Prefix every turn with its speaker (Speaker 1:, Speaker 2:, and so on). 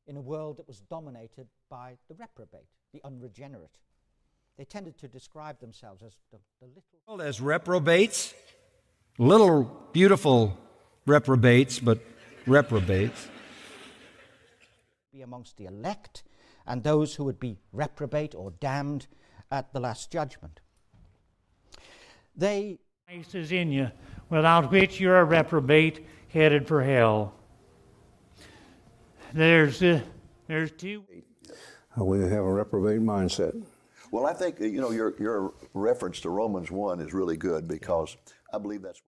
Speaker 1: in a world that was dominated by the reprobate, the unregenerate. They tended to describe themselves as the little...
Speaker 2: As reprobates, little beautiful reprobates, but reprobates.
Speaker 1: Be amongst the elect and those who would be reprobate or damned at the last judgment.
Speaker 3: Christ is in you, without which you're a reprobate headed for hell. There's two.
Speaker 4: We have a reprobate mindset.
Speaker 5: Well, I think, your reference to Romans 1 is really good, because I believe that's